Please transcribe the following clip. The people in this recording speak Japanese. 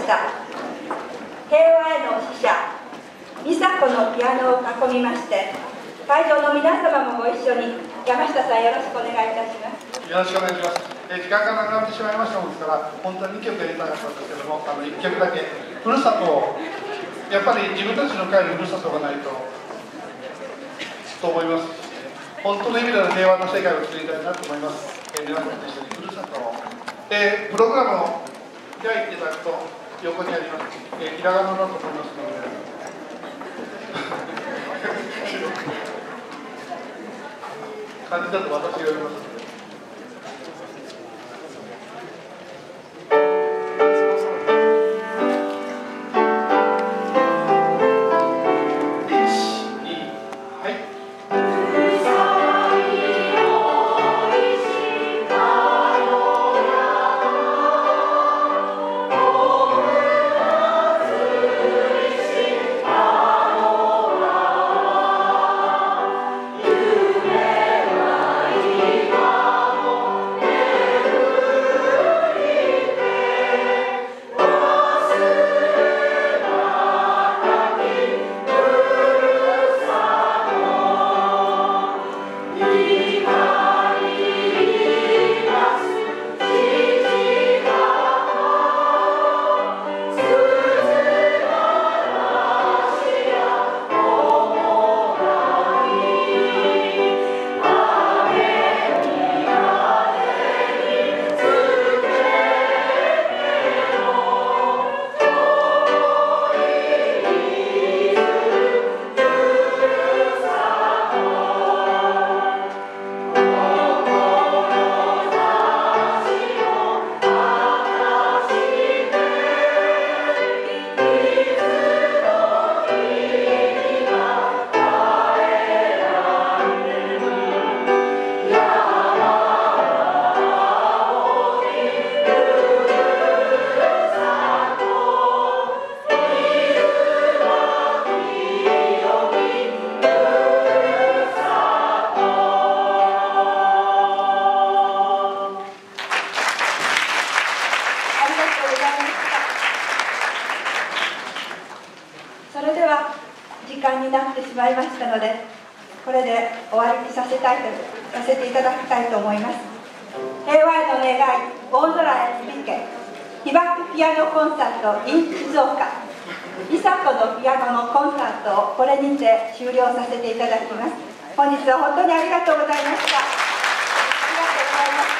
した。平和への使者、美佐子のピアノを囲みまして、会場の皆様もご一緒に、山下さんよろしくお願いいたします。 よろしくお願いします。時間がなくなってしまいましたものですから、本当に2曲やりたかったんですけども、1曲だけ、ふるさとを、やっぱり自分たちの会にふるさとがないと思います。本当の意味での平和の世界を作りたいなと思います。皆さんと一緒にふるさとを。プログラムを開いていただくと、横にあります。ひらがなだと思いますので。感じだと私が読みます。 それでは時間になってしまいましたので、これで終わりにさせていただきたいと思います。平和への願い、大空へ響け、被爆ピアノコンサート in 静岡、美佐子のピアノのコンサートをこれにて終了させていただきます。本日は本当にありがとうございました。ありがとうございます。